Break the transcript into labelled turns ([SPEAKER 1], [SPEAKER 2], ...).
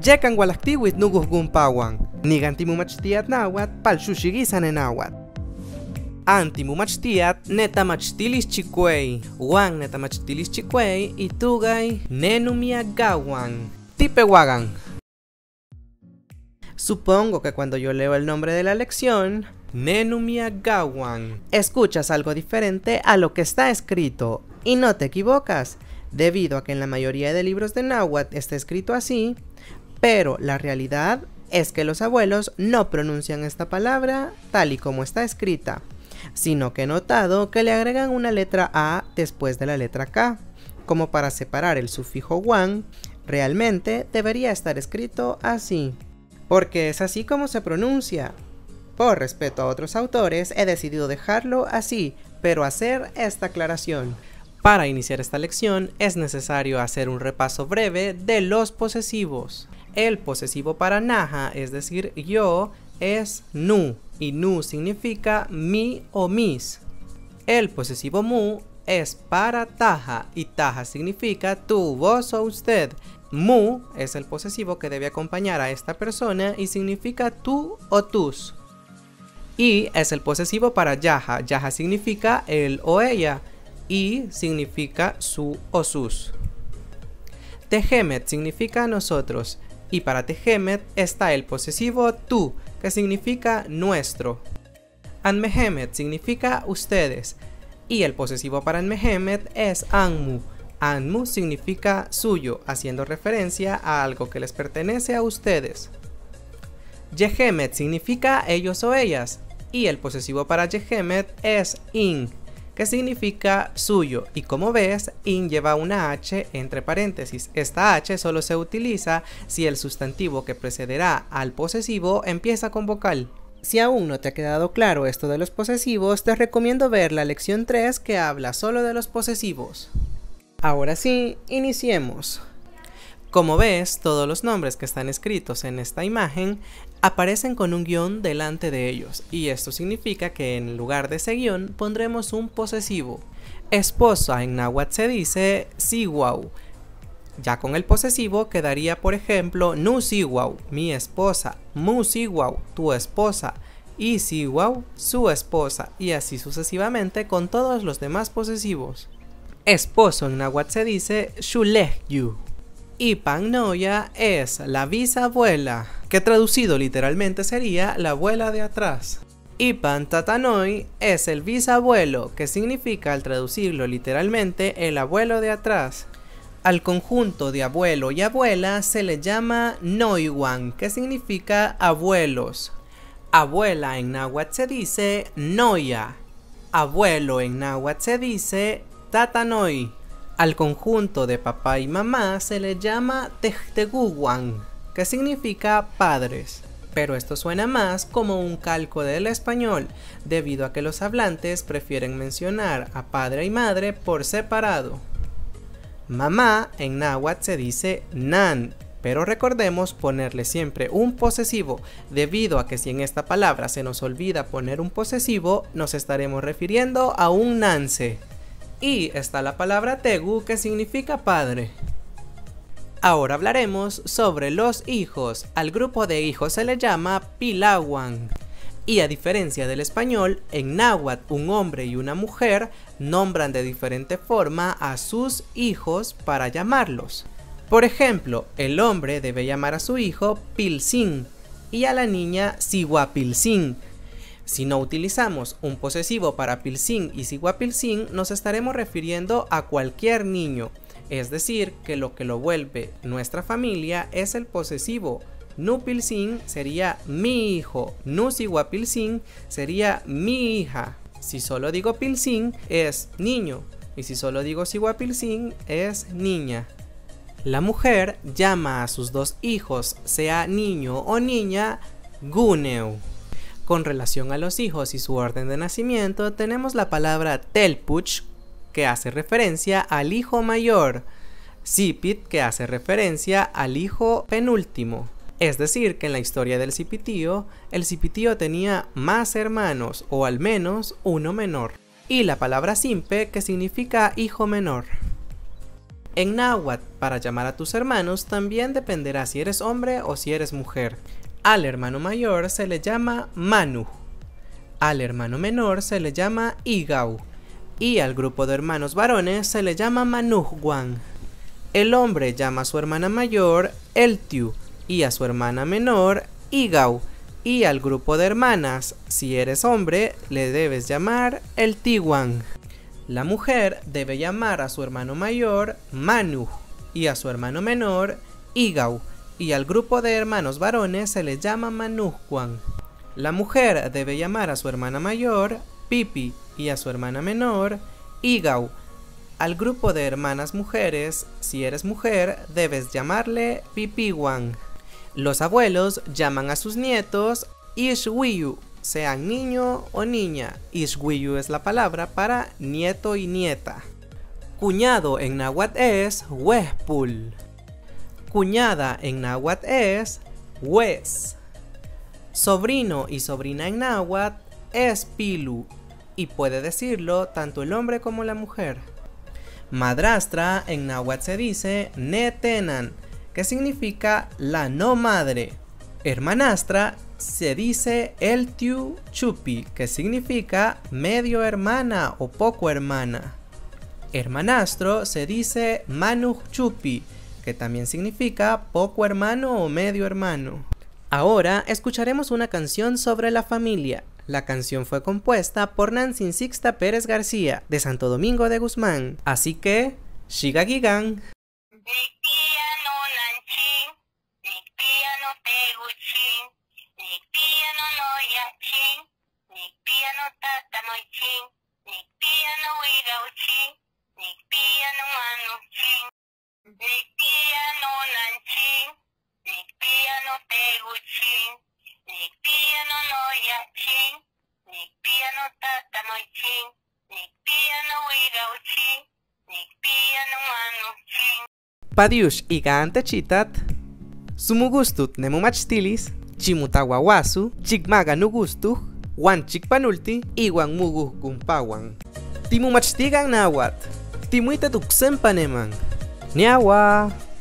[SPEAKER 1] Yekan walaktiwit nuguh gumpawan, nigantimumachtiat náhuatl palxuxigisan en náhuatl. Antimumachtiat netamachtilis chicuey, wan netamachtilis chicuey y tugay nenumiagawan, tipehuagan. Supongo que cuando yo leo el nombre de la lección, nenumiagawan, escuchas algo diferente a lo que está escrito, y no te equivocas, debido a que en la mayoría de libros de náhuatl está escrito así, pero la realidad es que los abuelos no pronuncian esta palabra tal y como está escrita, sino que he notado que le agregan una letra A después de la letra K, como para separar el sufijo wan. Realmente debería estar escrito así, porque es así como se pronuncia. Por respeto a otros autores he decidido dejarlo así, pero hacer esta aclaración. Para iniciar esta lección es necesario hacer un repaso breve de los posesivos. El posesivo para naja, es decir, yo, es nu, y nu significa mi o mis. El posesivo mu es para taja, y taja significa tú, vos o usted. Mu es el posesivo que debe acompañar a esta persona y significa tú o tus. Y es el posesivo para yaja, yaja significa él o ella, y significa su o sus. Tejemet significa nosotros, y para tejemet está el posesivo tú, que significa nuestro. Anmehemet significa ustedes, y el posesivo para anmehemet es anmu. Anmu significa suyo, haciendo referencia a algo que les pertenece a ustedes. Yehemet significa ellos o ellas, y el posesivo para yehemet es in, que significa suyo, y como ves, in lleva una H entre paréntesis. Esta H solo se utiliza si el sustantivo que precederá al posesivo empieza con vocal. Si aún no te ha quedado claro esto de los posesivos, te recomiendo ver la lección 3 que habla solo de los posesivos. Ahora sí, iniciemos. Como ves, todos los nombres que están escritos en esta imagen aparecen con un guión delante de ellos, y esto significa que en lugar de ese guión pondremos un posesivo. Esposa en náhuatl se dice siwau. Ya con el posesivo quedaría, por ejemplo, nu siwau, mi esposa, mu siwau, tu esposa, y siwau, su esposa, y así sucesivamente con todos los demás posesivos. Esposo en náhuatl se dice xulehyu. Y Pangnoya es la bisabuela, que traducido literalmente sería la abuela de atrás. Y Pantatanoi es el bisabuelo, que significa al traducirlo literalmente el abuelo de atrás. Al conjunto de abuelo y abuela se le llama Noiwan, que significa abuelos. Abuela en náhuatl se dice Noya. Abuelo en náhuatl se dice Tatanoi. Al conjunto de papá y mamá se le llama Tehteguwan, que significa padres. Pero esto suena más como un calco del español, debido a que los hablantes prefieren mencionar a padre y madre por separado. Mamá en náhuatl se dice Nan, pero recordemos ponerle siempre un posesivo, debido a que si en esta palabra se nos olvida poner un posesivo, nos estaremos refiriendo a un nance. Y está la palabra tegu, que significa padre. Ahora hablaremos sobre los hijos. Al grupo de hijos se le llama pilawan. Y a diferencia del español, en náhuatl un hombre y una mujer nombran de diferente forma a sus hijos para llamarlos. Por ejemplo, el hombre debe llamar a su hijo pilsin y a la niña sihuapilsin. Si no utilizamos un posesivo para pilsin y sihuapilsin, nos estaremos refiriendo a cualquier niño, es decir, que lo vuelve nuestra familia es el posesivo. Nu pilsin sería mi hijo, nu sihuapilsin sería mi hija. Si solo digo pilsin es niño, y si solo digo sihuapilsin es niña. La mujer llama a sus dos hijos, sea niño o niña, guneu. Con relación a los hijos y su orden de nacimiento, tenemos la palabra telpuch, que hace referencia al hijo mayor, sipit, que hace referencia al hijo penúltimo. Es decir, que en la historia del cipitío, el cipitío tenía más hermanos, o al menos uno menor. Y la palabra simpe, que significa hijo menor. En náhuatl, para llamar a tus hermanos, también dependerá si eres hombre o si eres mujer. Al hermano mayor se le llama Manu. Al hermano menor se le llama Igau. Y al grupo de hermanos varones se le llama Manujwan. El hombre llama a su hermana mayor Eltiu y a su hermana menor Igau. Y al grupo de hermanas, si eres hombre, le debes llamar Eltiwan. La mujer debe llamar a su hermano mayor Manu y a su hermano menor Igau. Y al grupo de hermanos varones se le llama Manujwan. La mujer debe llamar a su hermana mayor Pipi y a su hermana menor Igau. Al grupo de hermanas mujeres, si eres mujer, debes llamarle Pipiwan. Los abuelos llaman a sus nietos Ishwiyu, sean niño o niña. Ishwiyu es la palabra para nieto y nieta. Cuñado en náhuatl es Huespul. Cuñada en náhuatl es Hues. Sobrino y sobrina en náhuatl es Pilu, y puede decirlo tanto el hombre como la mujer. Madrastra en náhuatl se dice Netenan, que significa la no madre. Hermanastra se dice Eltiu Chupi, que significa medio hermana o poco hermana. Hermanastro se dice Manuj Chupi, que también significa poco hermano o medio hermano. Ahora escucharemos una canción sobre la familia. La canción fue compuesta por Nancy Sixta Pérez García, de Santo Domingo de Guzmán. Así que, Shiga Gigan. Padiush iga antechitat, sumugustut nemumachtilis, chimutawawasu, chikmaga nugustuj, wan chikpanulti, iwan muguj kumpawan. Timumachtigan náhuatl, timuita tuksempa neman. Niawa.